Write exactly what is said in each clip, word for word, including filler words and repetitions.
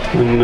în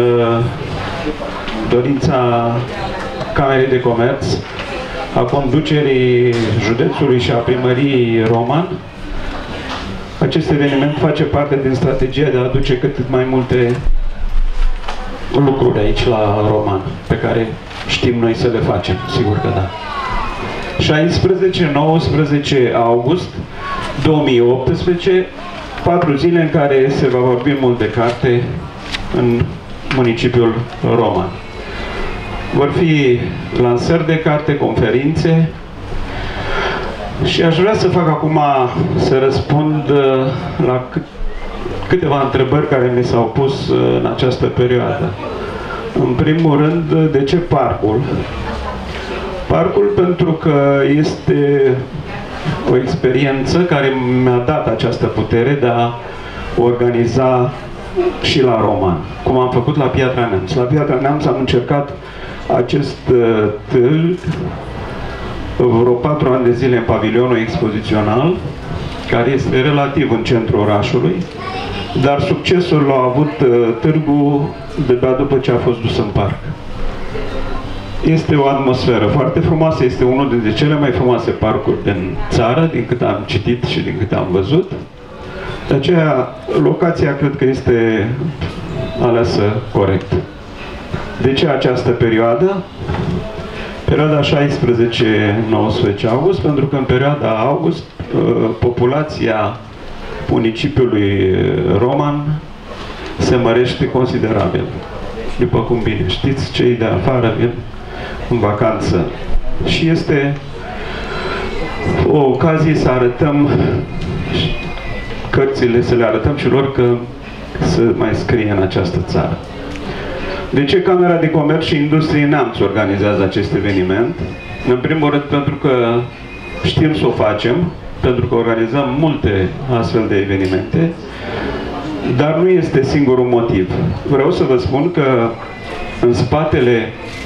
dorința Camerei de Comerț, a conducerii județului și a primăriei Roman. Acest eveniment face parte din strategia de a aduce cât mai multe lucruri aici la Roman, pe care știm noi să le facem, sigur că da. șaisprezece nouăsprezece august două mii optsprezece, patru zile în care se va vorbi mult de carte în municipiul Roman. Vor fi lansări de carte, conferințe și aș vrea să fac acum să răspund la câteva întrebări care mi s-au pus în această perioadă. În primul rând, de ce parcul? Parcul pentru că este o experiență care mi-a dat această putere de a organiza și la Roman, cum am făcut la Piatra Neamț. La Piatra Neamț am încercat acest uh, târg vreo patru ani de zile în pavilionul expozițional, care este relativ în centrul orașului, dar succesul l-a avut uh, târgul de-abia după ce a fost dus în parc. Este o atmosferă foarte frumoasă, este unul dintre cele mai frumoase parcuri din țară, din cât am citit și din cât am văzut. De aceea, locația cred că este aleasă corect. De ce această perioadă? Perioada șaisprezece nouăsprezece august, pentru că în perioada august populația municipiului Roman se mărește considerabil. După cum bine știți, cei de afară vin în vacanță. Și este o ocazie să arătăm cărțile, să le arătăm și lor că să mai scrie în această țară. De ce Camera de Comerț și Industrie Neamț organizează acest eveniment? În primul rând pentru că știm să o facem, pentru că organizăm multe astfel de evenimente, dar nu este singurul motiv. Vreau să vă spun că în spatele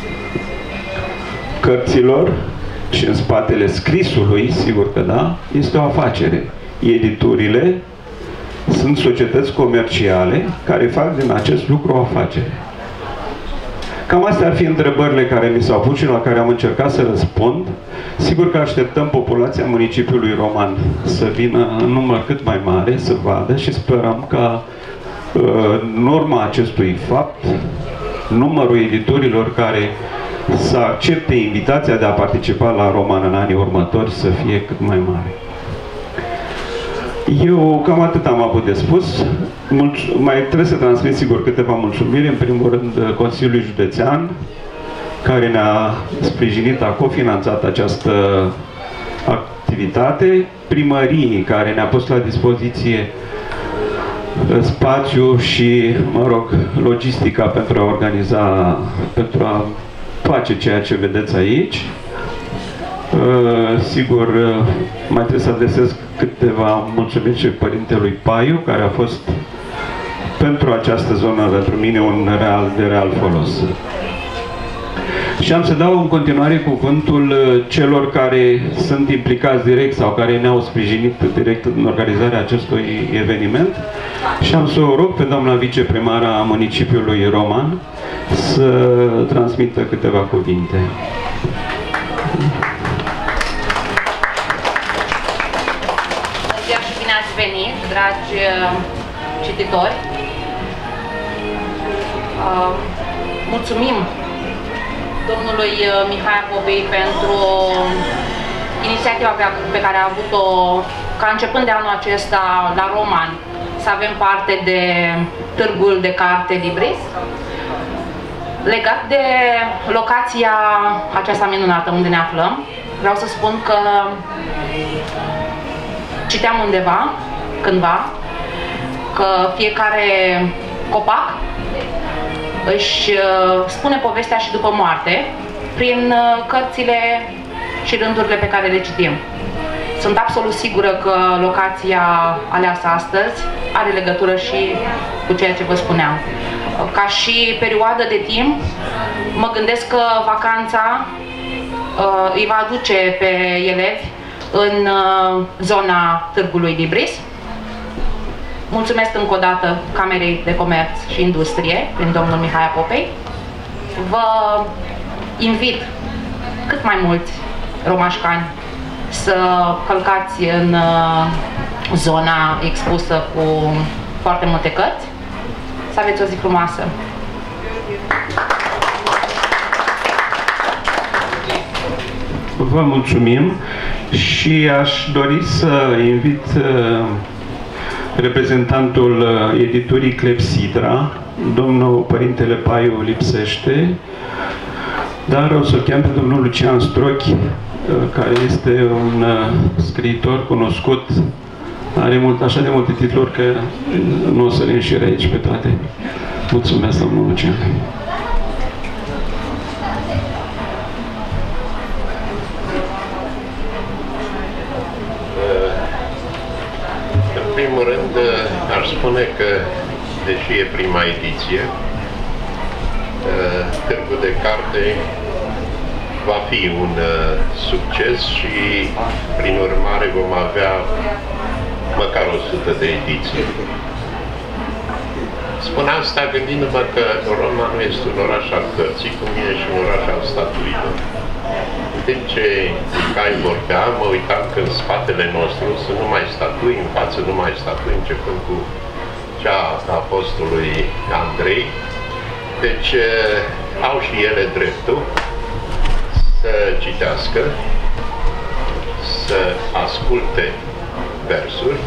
cărților și în spatele scrisului, sigur că da, este o afacere. Editurile sunt societăți comerciale care fac din acest lucru o afacere. Cam astea ar fi întrebările care mi s-au pus și la care am încercat să răspund. Sigur că așteptăm populația municipiului Roman să vină în număr cât mai mare, să vadă și sperăm ca în urma acestui fapt, numărul editurilor care să accepte invitația de a participa la Roman în anii următori să fie cât mai mare. Eu cam atât am avut de spus. Mulț mai trebuie să transmit sigur câteva mulțumiri. În primul rând Consiliului Județean, care ne-a sprijinit, a cofinanțat această activitate, primăriei, care ne-a pus la dispoziție spațiu și, mă rog, logistica pentru a organiza, pentru a face ceea ce vedeți aici. Uh, sigur, uh, mai trebuie să adresez câteva mulțumiri și Părintelui Paiu, care a fost pentru această zonă, pentru mine, un real, de real folos. Și am să dau în continuare cuvântul celor care sunt implicați direct sau care ne-au sprijinit direct în organizarea acestui eveniment și am să o rog pe doamna viceprimara a municipiului Roman să transmită câteva cuvinte. Bună ziua și bine ați venit, dragi cititori! Uh, mulțumim domnului Mihai Popei pentru inițiativa pe care a avut-o ca începând de anul acesta la Roman să avem parte de Târgul de Carte Libris. Legat de locația aceasta minunată unde ne aflăm, vreau să spun că citeam undeva, cândva, că fiecare copac își spune povestea și după moarte prin cărțile și rândurile pe care le citim. Sunt absolut sigură că locația aleasă astăzi are legătură și cu ceea ce vă spuneam. Ca și perioadă de timp, mă gândesc că vacanța uh, îi va aduce pe elevi în uh, zona Târgului Libris, mulțumesc încă o dată Camerei de Comerț și Industrie, prin domnul Mihai Popei. Vă invit cât mai mulți romașcani să călcați în zona expusă cu foarte multe cărți. Să aveți o zi frumoasă! Vă mulțumim și aș dori să invit reprezentantul editurii Clepsidra, domnul Părintele Paiu lipsește, dar o să-l cheam pe domnul Lucian Strochi, care este un scriitor cunoscut, are mult, așa de multe titluri că nu o să le înșir aici pe toate. Mulțumesc, domnul Lucian. În primul rând, aș spune că, deși e prima ediție, Târgul de Carte va fi un succes și, prin urmare, vom avea măcar o sută de ediții. Spun asta gândindu-mă că Roma nu este un oraș al cărții, cum e și un oraș al statuilor. În timp ce Mihai vorbea, mă uitam că în spatele nostru sunt numai statui, în față numai statui, începând cu cea a apostolului Andrei. Deci au și ele dreptul să citească, să asculte versuri,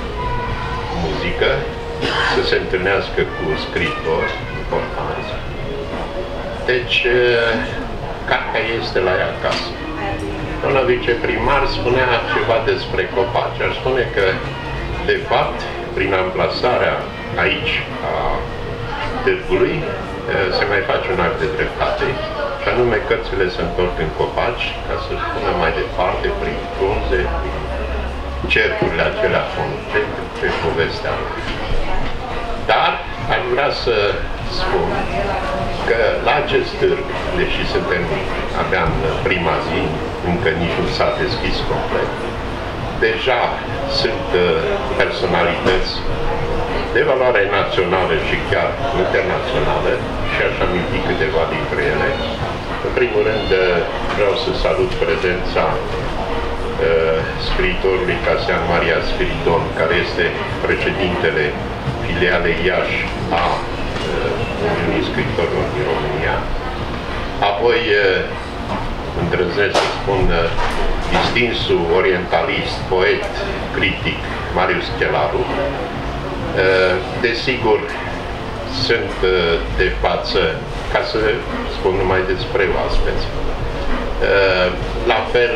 muzică, să se întâlnească cu scriitori importanți. Deci, cartea este la ea acasă. Doamna viceprimar spunea ceva despre copaci. Aș spune că, de fapt, prin amplasarea aici a târgului, se mai face un act de dreptate, și anume cărțile se întorc în copaci, ca să-și pună mai departe, prin frunze, prin cercurile acelea concentrice, povestea lor. Dar aș vrea să spun că la acest târg, deși suntem abia în prima zi, încă nici nu s-a deschis complet, deja sunt personalități de valoare națională și chiar internațională și aș aminti câteva dintre ele. În primul rând vreau să salut prezența uh, scriitorului Casean Maria Spiridon, care este președintele filialei Iași a uh, Uniunii Scriitorilor din România. Apoi uh, îndrăznesc să spun uh, distinsul orientalist, poet, critic Marius Chelaru. Desigur, sunt de față, ca să spun numai despre oaspeți. La fel,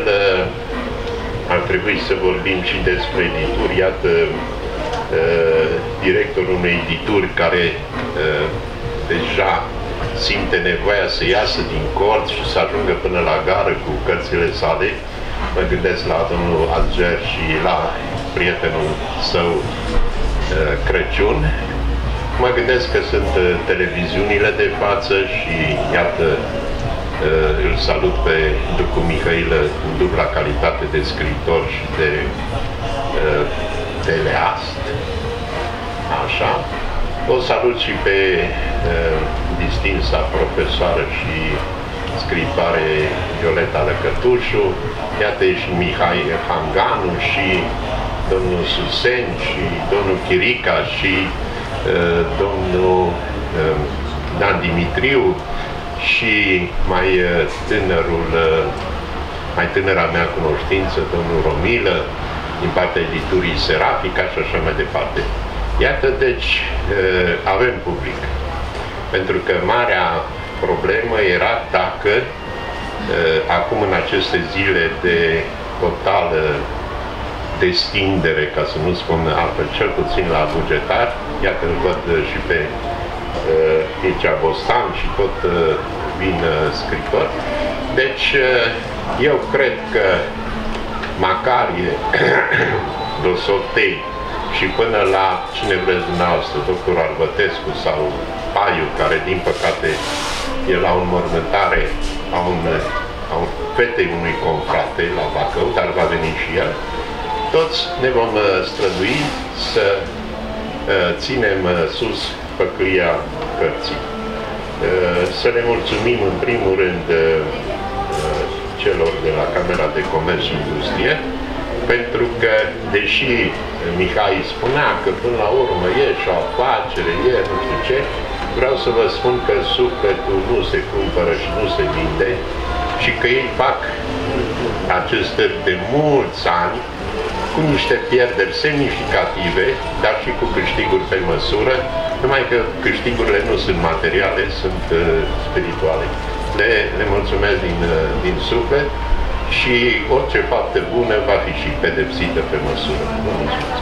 ar trebui să vorbim și despre edituri. Iată, directorul unei edituri care deja simte nevoia să iasă din cort și să ajungă până la gară cu cărțile sale. Mă gândesc la domnul Alger și la prietenul său Crăciun. Mă gândesc că sunt televiziunile de față și iată, îl salut pe Ducu Mihailă în dubla calitate de scriitor și de teleast. Așa. O salut și pe distinsa profesoară și scriitoare Violeta Lăcătușu. Iată și Mihai Hanganu și domnul Susen și domnul Chirica și uh, domnul uh, Dan Dimitriu și mai uh, tânărul, uh, mai tânăra mea cunoștință, domnul Romilă, din partea editurii Serafica și așa mai departe. Iată, deci, uh, avem public. Pentru că marea problemă era dacă uh, acum în aceste zile de totală destindere, ca să nu spun altfel, cel puțin la bugetar, iată îl văd și pe uh, Mircea Bostan și tot uh, vin uh, scritori. Deci uh, eu cred că Macarie, Dosotei și până la cine vreți dumneavoastră, doctor Arbătescu sau Paiu, care din păcate e la o înmormântare a, un, a un fetei unui confrate la Bacău, dar va veni și el. Toți ne vom strădui să ținem sus păcălia cărții. Să le mulțumim în primul rând celor de la Camera de Comerț și Industrie, pentru că, deși Mihai spunea că până la urmă e și o afacere, e nu știu ce, vreau să vă spun că sufletul nu se cumpără și nu se vinde și că ei fac acest târg de mulți ani cu niște pierderi semnificative, dar și cu câștiguri pe măsură, numai că câștigurile nu sunt materiale, sunt uh, spirituale. Le, le mulțumesc din, uh, din suflet și orice faptă bună va fi și pedepsită pe măsură. Vă mulțumesc!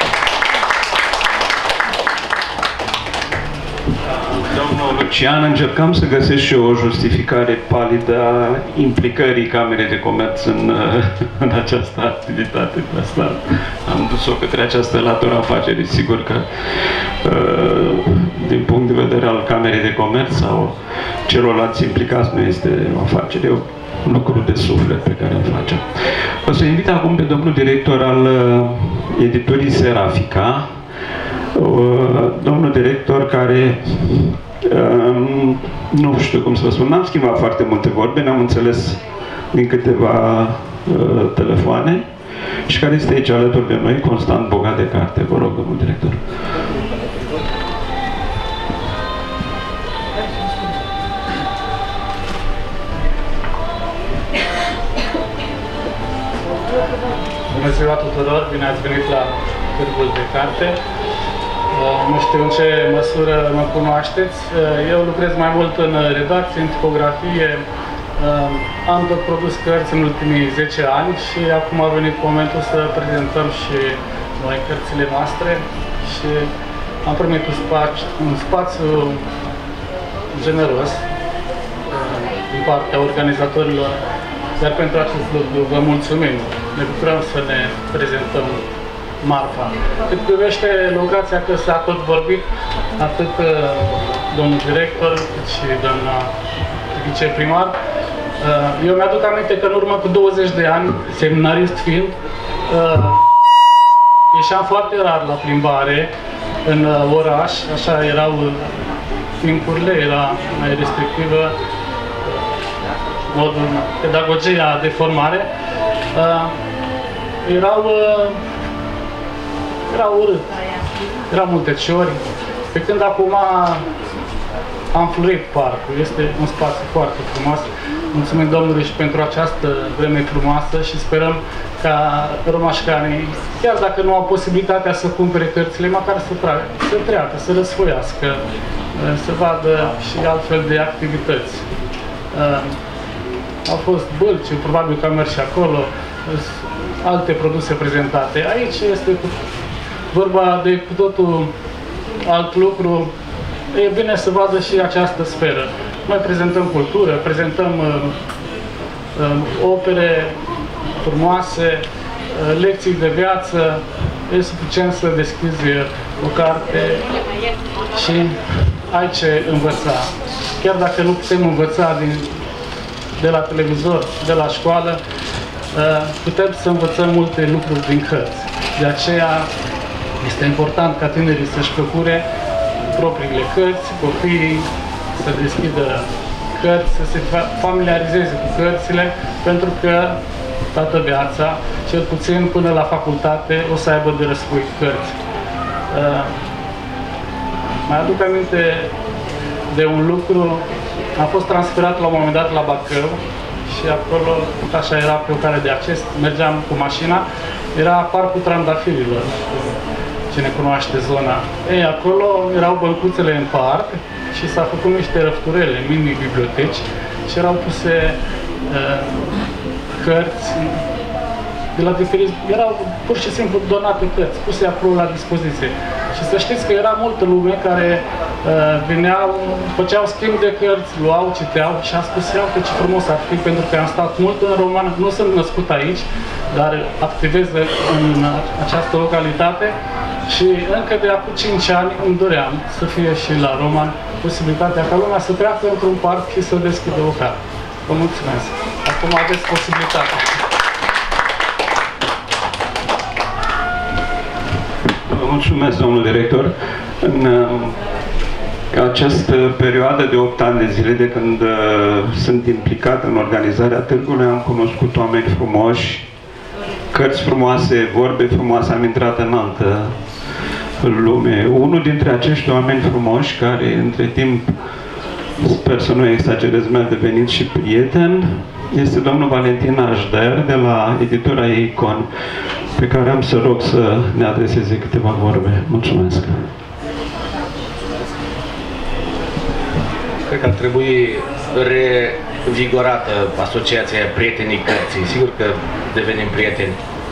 Domnul Lucian, încercam să găsesc și o justificare palidă a implicării Camerei de Comerț în, în această activitate. De asta am dus-o către această latură a afacerii. Sigur că, din punct de vedere al Camerei de Comerț sau celorlalți implicați, nu este o afacere, e un lucru de suflet pe care îl facem. O să invit acum pe domnul director al editurii Serafica, domnul director care, nu știu cum să vă spun, n-am schimbat foarte multe vorbe, ne-am înțeles din câteva uh, telefoane și care este aici alături de noi, constant bogat de carte. Vă rog, domnul director. Bună ziua tuturor, bine ați venit la Târgul de Carte. Nu știu în ce măsură mă cunoașteți. Eu lucrez mai mult în redacție, în tipografie. Am tot produs cărți în ultimii zece ani și acum a venit momentul să prezentăm și noi cărțile noastre și am primit un spațiu, un spațiu generos din partea organizatorilor, dar pentru acest lucru vă mulțumim. Ne bucurăm să ne prezentăm marfa. Cât privește locația, că s-a tot vorbit, atât uh, domnul director, cât și doamna viceprimar. Uh, eu mi-aduc aminte că în urmă cu douăzeci de ani, seminarist fiind, uh, ieșeam foarte rar la plimbare în uh, oraș, așa erau uh, timpurile, era mai restrictivă uh, modul, pedagogia de formare. Uh, erau uh, Era urât, erau multe ciori, pe când acum am florit parcul, este un spațiu foarte frumos. Mulțumim Domnului și pentru această vreme frumoasă și sperăm ca romașcanii, chiar dacă nu au posibilitatea să cumpere cărțile, măcar să, trage, să treacă, să răsfoiască, să vadă și altfel de activități. Au fost bălci, probabil că am mers și acolo, alte produse prezentate. Aici este vorba de cu totul alt lucru. E bine să vadă și această sferă. Noi prezentăm cultură, prezentăm uh, uh, opere frumoase, uh, lecții de viață. E suficient să deschizi o carte și ai ce învăța. Chiar dacă nu putem învăța din, de la televizor, de la școală, uh, putem să învățăm multe lucruri din cărți. De aceea este important ca tinerii să-și procure propriile cărți, copiii să deschidă cărți, să se familiarizeze cu cărțile, pentru că toată viața, cel puțin până la facultate, o să aibă de răspuit cărți. Uh, mai aduc aminte de un lucru, am fost transferat la un moment dat la Bacău și acolo, așa era pe o cale de acces, mergeam cu mașina, era parcul Trandafirilor. Cine cunoaște zona. Ei, acolo erau băncuțele în parc și s-a făcut niște răfturele, mini-biblioteci și erau puse uh, cărți de la diferiți, erau pur și simplu donate cărți, puse acolo la dispoziție. Și să știți că era multă lume care uh, veneau, făceau schimb de cărți, luau, citeau și am spus, iau că ce frumos ar fi, pentru că am stat mult în Roman, nu sunt născut aici, dar activez în această localitate. Și încă de acum cinci ani îmi doream să fie și la Roman posibilitatea ca lumea să treacă într-un parc și să deschidă o carte. Vă mulțumesc! Acum aveți posibilitatea. mulțumesc, domnul director. În această perioadă de opt ani de zile de când uh, sunt implicat în organizarea târgului, am cunoscut oameni frumoși, cărți frumoase, vorbe frumoase, am intrat în altă lume. Unul dintre acești oameni frumoși, care între timp, sper să nu exagerez, mi-a devenit și prieten, este domnul Valentin Așder, de la editura Icon, pe care am să rog să ne adreseze câteva vorbe. Mulțumesc! Cred că ar trebui revigorată asociația Prietenii Cărții. Sigur că devenim prieteni.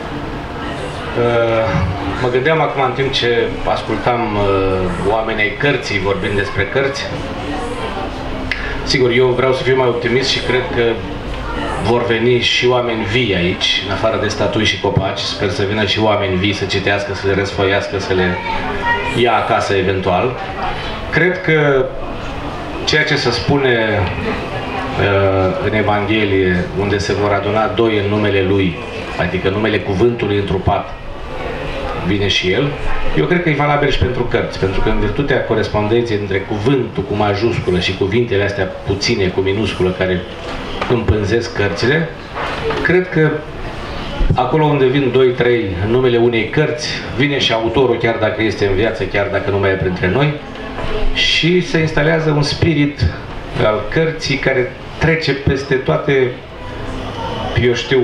Mă gândeam acum, în timp ce ascultam oamenii ai cărții vorbind despre cărți. Sigur, eu vreau să fiu mai optimist și cred că vor veni și oameni vii aici, în afară de statui și copaci. Sper să vină și oameni vii să citească, să le răsfoiască, să le ia acasă eventual. Cred că ceea ce se spune uh, în Evanghelie, unde se vor aduna doi în numele Lui, adică numele Cuvântului întrupat, vine și El, eu cred că e valabil și pentru cărți, pentru că în virtutea corespondenței între cuvântul cu majusculă și cuvintele astea puține cu minusculă care împânzesc cărțile, cred că acolo unde vin doi, trei în numele unei cărți, vine și autorul, chiar dacă este în viață, chiar dacă nu mai e printre noi, și se instalează un spirit al cărții care trece peste toate, eu știu,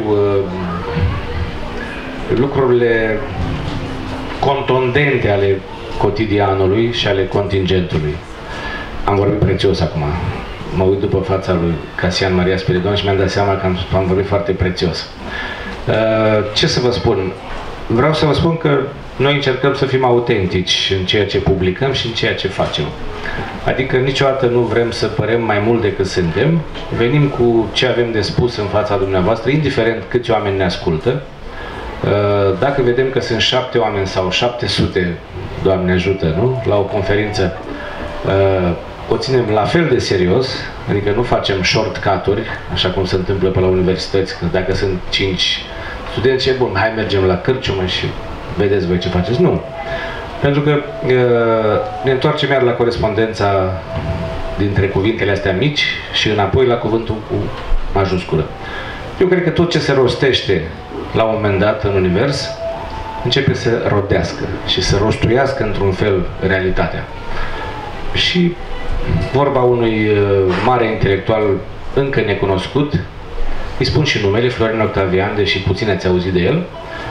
lucrurile contundente ale cotidianului și ale contingentului. Am vorbit prețios acum. Mă uit după fața lui Casian Maria Spiridon și mi-am dat seama că am, am vorbit foarte prețios. Ce să vă spun? Vreau să vă spun că noi încercăm să fim autentici în ceea ce publicăm și în ceea ce facem. Adică niciodată nu vrem să părem mai mult decât suntem. Venim cu ce avem de spus în fața dumneavoastră, indiferent câți oameni ne ascultă. Dacă vedem că sunt șapte oameni sau șapte sute, Doamne ajută, nu? La o conferință, o ținem la fel de serios, adică nu facem shortcut-uri, așa cum se întâmplă pe la universități, că dacă sunt cinci studenți, e bun, hai mergem la cârciumă și vedeți voi ce faceți. Nu. Pentru că ne întoarcem iar la corespondența dintre cuvintele astea mici și înapoi la cuvântul cu majusculă. Eu cred că tot ce se rostește la un moment dat în univers începe să rodească și să rostuiască într-un fel realitatea. Și vorba unui mare intelectual încă necunoscut, îi spun și numele, Florin Octavian, deși puțin ați auzit de el.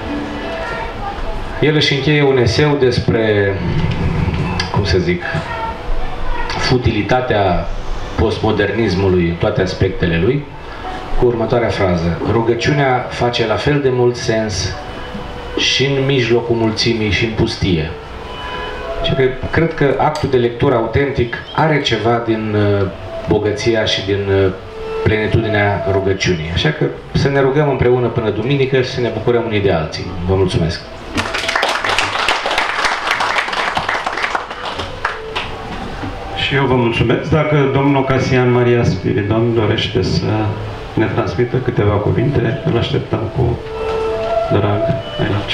El își încheie un eseu despre, cum să zic, futilitatea postmodernismului în toate aspectele lui, cu următoarea frază: rugăciunea face la fel de mult sens și în mijlocul mulțimii și în pustie. Și că, cred că actul de lectură autentic are ceva din uh, bogăția și din uh, plenitudinea rugăciunii. Așa că să ne rugăm împreună până duminică și să ne bucurăm unii de alții. Vă mulțumesc! Și eu vă mulțumesc. Dacă domnul Casian Maria Spiridon dorește să ne transmită câteva cuvinte, îl așteptăm cu drag aici.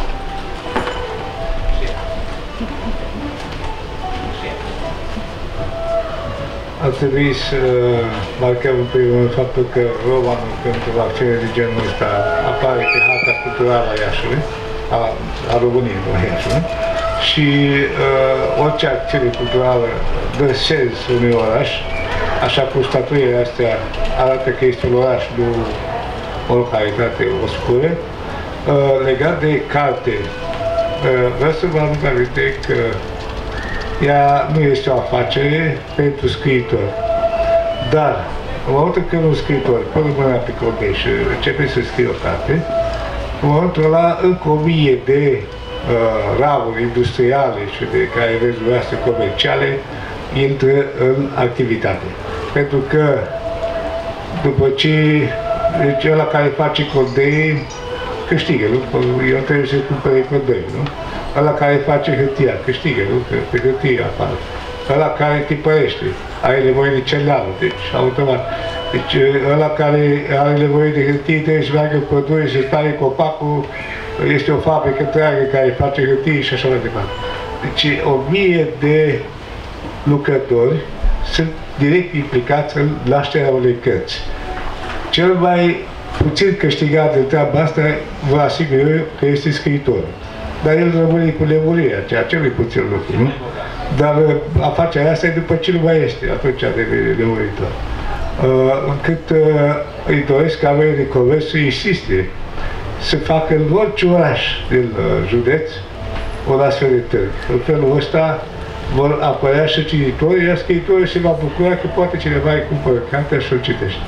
Ar trebui să marcăm în primul rând faptul că romanul pentru acțiune de genul ăsta apare pe harta culturală a Iașului, a, a României, nu a Iașului, și uh, orice acțiune culturală dă sens unui oraș, așa cum statuile astea arată că este un oraș, nu o localitate oscură. Uh, legat de carte, uh, vreau să vă aduc aminte că ea nu este o afacere pentru scriitor, dar în momentul când un scriitor pune mâna pe cordei și începe să scrie o carte, în momentul ăla încă o mie de uh, ramuri industriale și de care vezi dumneavoastră comerciale intră în activitate. Pentru că după ce deci ăla care face cordei câștigă, nu? Eu trebuie să cumpere cordei, nu? Ăla care face hârtia câștigă, nu? Că pe hârtie apare. Ăla care tipărește are nevoie de cereală, deci automat. Deci ăla care are nevoie de hârtie trebuie să meargă în pădure și stare copacul, este o fabrică întreagă care face hârtie și așa mai departe. Deci o mie de lucrători sunt direct implicați în nașterea unei cărți. Cel mai puțin câștigat de treaba asta, vă asigur eu, că este scriitorul. Dar el rămâne cu nebunia, ceea ce nu-i puțin lucru, nu? Dar afacerea asta e după ce nu mai este, atunci devine nemuritor. Uh, încât uh, îi doresc Camerei de Comerț să insiste să facă în orice oraș din uh, județ un astfel de târg. În felul ăsta vor apărea și cititorii, iar scriitorii se va bucura că poate cineva îi cumpără cartea și o citește.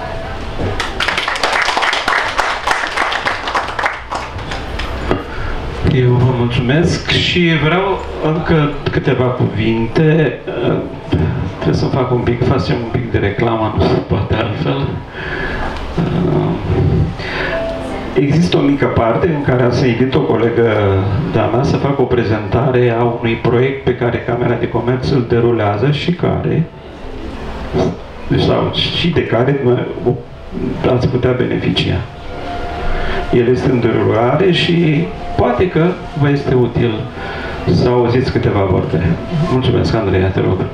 Eu vă mulțumesc și vreau încă câteva cuvinte. Trebuie să fac un pic, facem un pic de reclamă, nu se poate altfel. Există o mică parte în care să invit o colegă de-a mea să facă o prezentare a unui proiect pe care Camera de Comerț îl derulează și care, sau și de care ați putea beneficia. El este în derulare și poate că vă este util să auziți câteva vorbe. Mulțumesc, Andreea, te rog.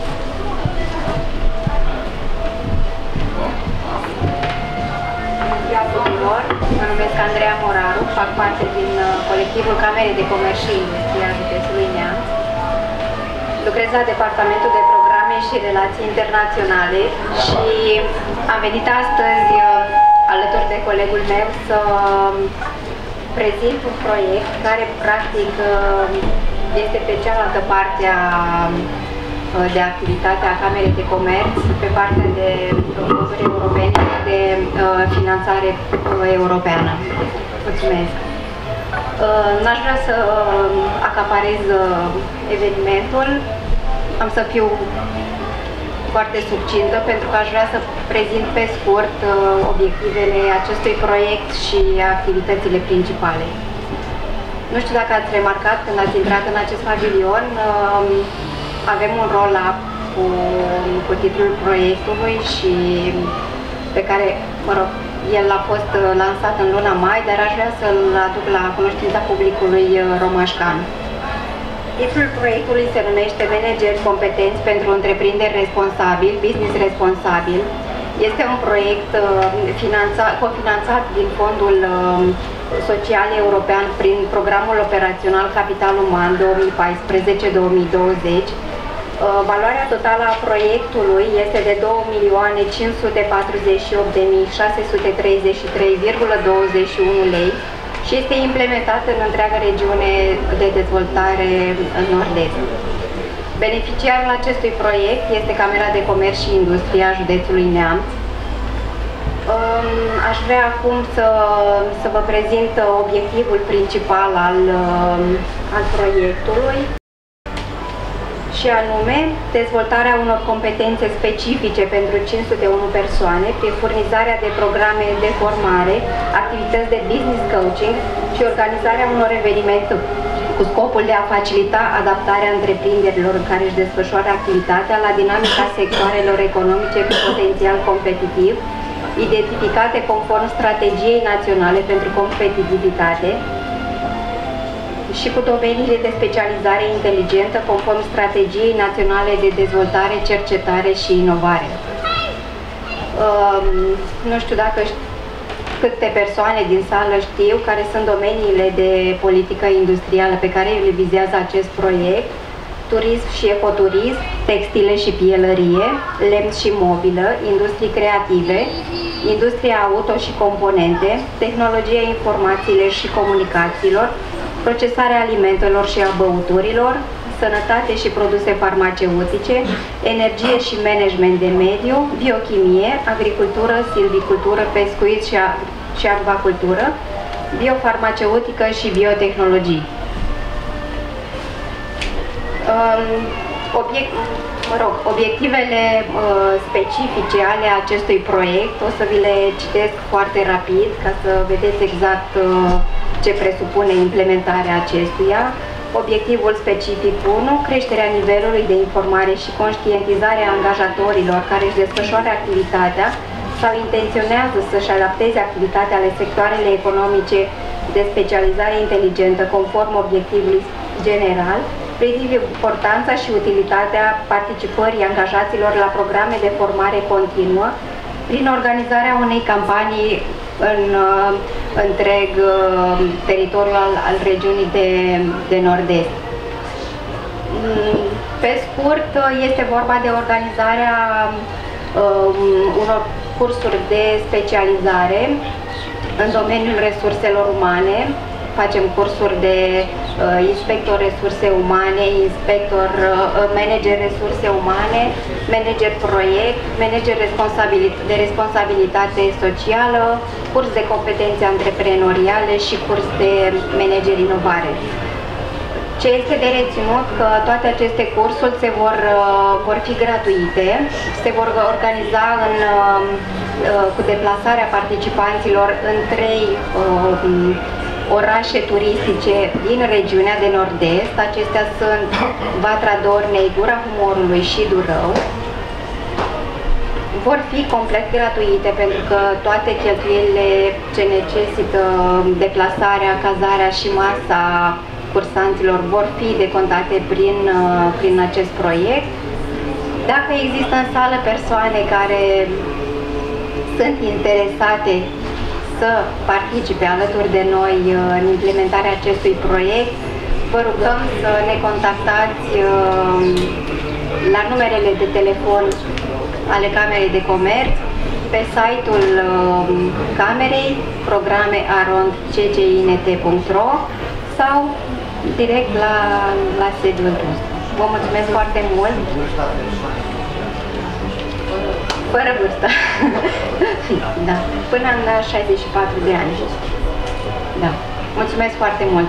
Mă numesc Andreea Moraru, fac parte din colectivul Camerei de Comerț și Industrie a județului Neamț. Lucrez la Departamentul de Programe și Relații Internaționale și am venit astăzi alături de colegul meu să prezint un proiect care practic este pe cealaltă parte a, de activitate a Camerei de Comerț, pe partea de fonduri europene și de uh, finanțare uh, europeană. Mulțumesc! Uh, N-aș vrea să uh, acaparez uh, evenimentul, am să fiu foarte succintă pentru că aș vrea să prezint pe scurt uh, obiectivele acestui proiect și activitățile principale. Nu știu dacă ați remarcat când ați intrat în acest pavilion, uh, avem un roll-up cu, cu titlul proiectului și pe care, mă rog, el a fost lansat în luna mai, dar aș vrea să-l aduc la cunoștința publicului romașcan. Titlul proiectului se numește Manageri competenți pentru întreprinderi responsabil, business responsabil. Este un proiect finanțat, cofinanțat din Fondul Social European prin Programul Operațional Capital Uman două mii paisprezece două mii douăzeci. Valoarea totală a proiectului este de două milioane cinci sute patruzeci și opt de mii șase sute treizeci și trei virgulă douăzeci și unu lei și este implementat în întreaga regiune de dezvoltare nord-est. Beneficiarul acestui proiect este Camera de Comerț și Industrie a județului Neamț. Aș vrea acum să, să vă prezint obiectivul principal al, al proiectului, și anume dezvoltarea unor competențe specifice pentru cinci sute unu persoane prin furnizarea de programe de formare, activități de business coaching și organizarea unor evenimente cu scopul de a facilita adaptarea întreprinderilor în care își desfășoară activitatea la dinamica sectoarelor economice cu potențial competitiv, identificate conform strategiei naționale pentru competitivitate și cu domeniile de specializare inteligentă conform strategiei naționale de dezvoltare, cercetare și inovare. Um, nu știu dacă câte persoane din sală știu care sunt domeniile de politică industrială pe care le vizează acest proiect: turism și ecoturism, textile și pielărie, lemn și mobilă, industrii creative, industria auto și componente, tehnologia informațiilor și comunicațiilor, procesarea alimentelor și a băuturilor, sănătate și produse farmaceutice, energie și management de mediu, biochimie, agricultură, silvicultură, pescuit și, și acvacultură, biofarmaceutică și biotehnologii. Um, obiect, mă rog, obiectivele uh, specifice ale acestui proiect o să vi le citesc foarte rapid ca să vedeți exact uh, ce presupune implementarea acestuia. Obiectivul specific unu, creșterea nivelului de informare și conștientizare a angajatorilor care își desfășoară activitatea sau intenționează să-și adapteze activitatea ale sectoarele economice de specializare inteligentă conform obiectivului general, privind importanța și utilitatea participării angajaților la programe de formare continuă prin organizarea unei campanii în uh, întreg uh, teritoriul al, al regiunii de, de nord-est. Pe scurt, este vorba de organizarea uh, unor cursuri de specializare în domeniul resurselor umane. Facem cursuri de uh, inspector resurse umane, inspector, uh, manager resurse umane, manager proiect, manager de responsabilitate socială, curs de competențe antreprenoriale și curs de manager inovare. Ce este de reținut că toate aceste cursuri se vor, uh, vor fi gratuite, se vor organiza în, uh, cu deplasarea participanților în trei uh, orașe turistice din regiunea de nord-est. Acestea sunt Vatra Dornei, Gura Humorului și Durău. Vor fi complet gratuite pentru că toate cheltuielile ce necesită deplasarea, cazarea și masa cursanților vor fi decontate prin, prin acest proiect. Dacă există în sală persoane care sunt interesate să participe alături de noi în implementarea acestui proiect, vă rugăm să ne contactați la numerele de telefon ale Camerei de Comerț, pe site-ul Camerei, programe arond c c i n t punct r o sau direct la, la sediul nostru. Vă mulțumesc foarte mult! Fără vârstă. Da. Până în șaizeci și patru de ani. Da. Mulțumesc foarte mult!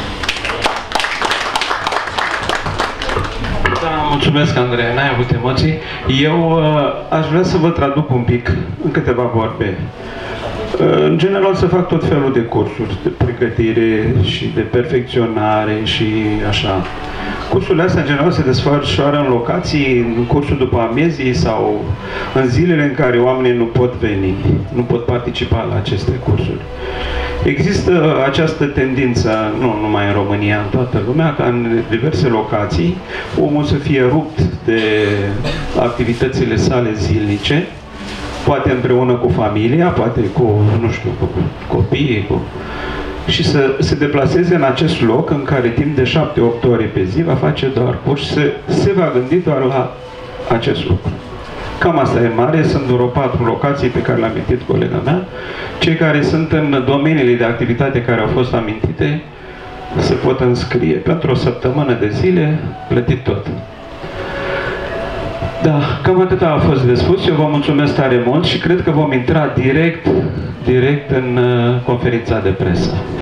Da, mulțumesc, Andrei, n-ai avut emoții. Eu uh, aș vrea să vă traduc un pic în câteva vorbe. Uh, în general se fac tot felul de cursuri de pregătire și de perfecționare și așa. Cursurile astea, în general, se desfășoară în locații, în cursul după amiezii sau în zilele în care oamenii nu pot veni, nu pot participa la aceste cursuri. Există această tendință, nu numai în România, în toată lumea, ca în diverse locații, omul să fie rupt de activitățile sale zilnice, poate împreună cu familia, poate cu, nu știu, cu copiii, cu... și să se deplaseze în acest loc în care timp de șapte opt ore pe zi va face doar curs, se, se va gândi doar la acest lucru. Cam asta e mare, sunt doar patru locații pe care le-a amintit colega mea. Cei care sunt în domeniile de activitate care au fost amintite se pot înscrie pentru o săptămână de zile, plătit tot. Da, cam atât a fost de spus. Eu vă mulțumesc tare mult și cred că vom intra direct, direct în uh, conferința de presă.